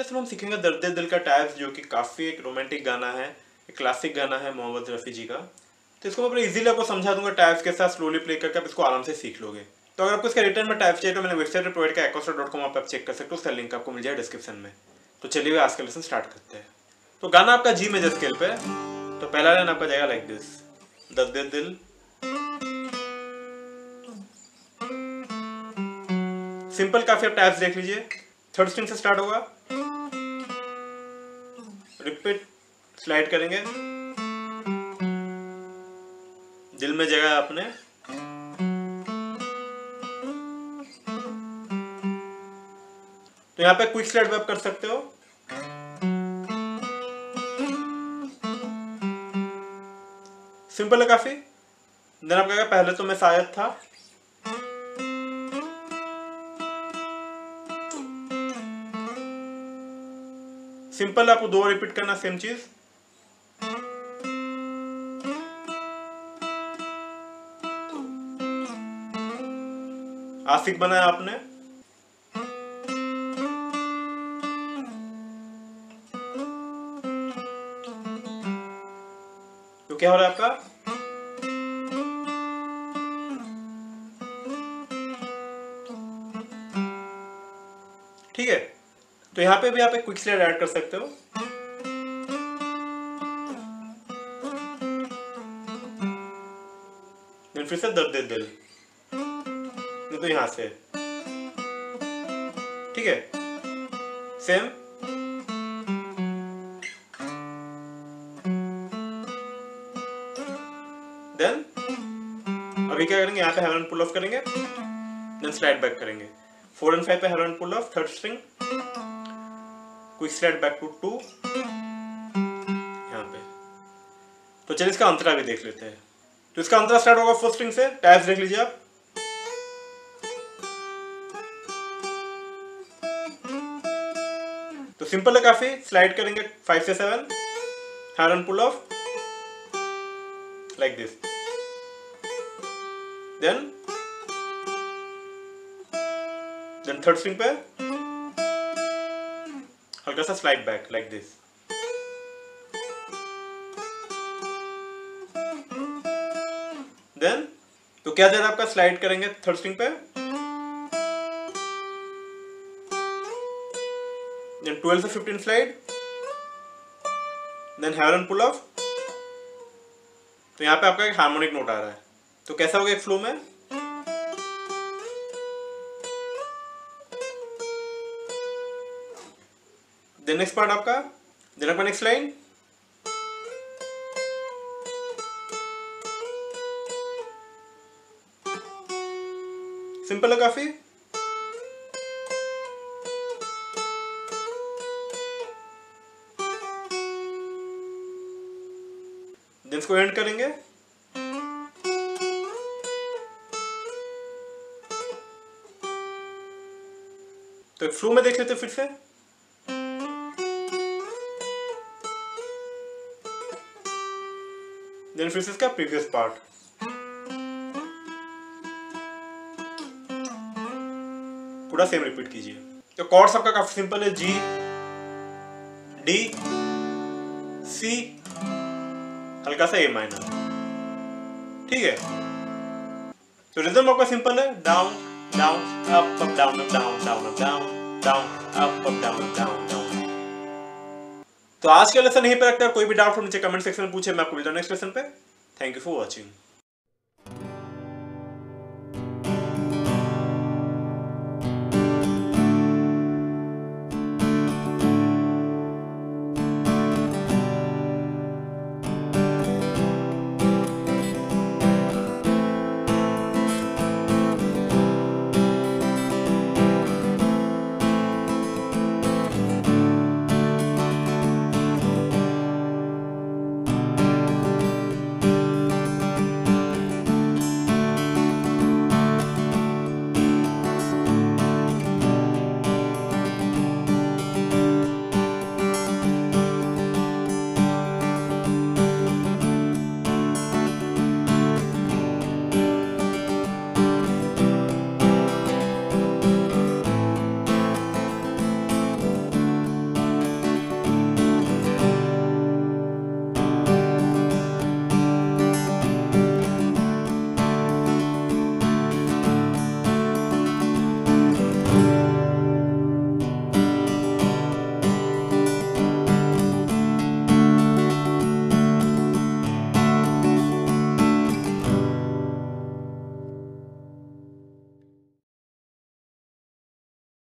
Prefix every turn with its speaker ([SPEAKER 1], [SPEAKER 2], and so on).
[SPEAKER 1] Lesson हम सीखेंगे दर्द दिल का टाइप्स, जो कि काफ़ी एक रोमांटिक गाना है, एक क्लासिक गाना है मोहम्मद रफ़ी जी का। तो इसको मैं बड़े इजीली आपको समझा दूंगा टाइप्स के साथ, स्लोली प्ले करके आप इसको आराम से सीख लोगे। तो अगर आपको इसका रिटर्न में टाइप्स चाहिए तो मैंने वेबसाइट पर प्रोवाइड किया acosta.com, आप चेक कर सकते हो, उसका लिंक आपको मिल जाएगा डिस्क्रिप्शन में। तो चलिए आज का लेसन स्टार्ट करते हैं। तो गाना आपका जी मेजर स्केल पे, तो पहला लाइन आपका जाएगा लाइक दिस, दर्द दिल। सिंपल काफी, आप टाइप्स देख लीजिए। थर्ड स्ट्रिंग से स्टार्ट होगा, रिपीट स्लाइड करेंगे, दिल में जगह आपने, तो यहां पे क्विक स्लाइड भी आप कर सकते हो। सिंपल है काफी। देन आप कहेगा पहले तो मैं शायद था, सिंपल आपको दो रिपीट करना सेम चीज। आशिक बनाया आपने, तो क्या हो रहा है आपका, ठीक है। तो यहां पे भी आप एक क्विक स्लाइड ऐड कर सकते हो। फिर से दर्द दिल, नहीं तो यहां से, ठीक है, सेम। देन अभी क्या करेंगे, यहाँ पे हेवन पुल ऑफ करेंगे, देन स्लाइड बैक करेंगे। 4 और 5 पे heaven pull off, third string, quick slide back to 2 यहाँ पे। तो चलिए इसका अंतरा भी देख लेते हैं। तो इसका अंतरा स्टार्ट होगा फर्स्ट स्ट्रिंग से, टाइप्स देख लीजिए आप। तो सिंपल है काफी, स्लाइड करेंगे 5 से 7, heaven pull off like this, then third string पे हल्का सा slide back like this, then तो क्या देर आपका स्लाइड करेंगे थर्ड स्ट्रिंग पे, देन 12 से 15 slide, then heaven pull off. तो यहां पे आपका एक हार्मोनिक नोट आ रहा है, तो कैसा होगा एक फ्लो में, देन नेक्स्ट पार्ट आपका, देन आपका नेक्स्ट लाइन, सिंपल है काफी। देन इसको एंड करेंगे, तो फ्लो में देख लेते फिर से। देन फिर से इसका प्रीवियस पार्ट, पूरा सेम रिपीट कीजिए। तो कॉर्ड्स आपका काफी सिंपल है, जी, डी, सी, हल्का सा ए माइनर, ठीक है। तो रिदम आपका सिंपल है, down down up up down up down down up down down up up down down down. तो आज का लेसन यहीं पे रखते हैं। कोई भी डाउट हो नीचे कमेंट सेक्शन में पूछे, मैं आपको मिलता हूं नेक्स्ट लेसन पे। Thank you for watching.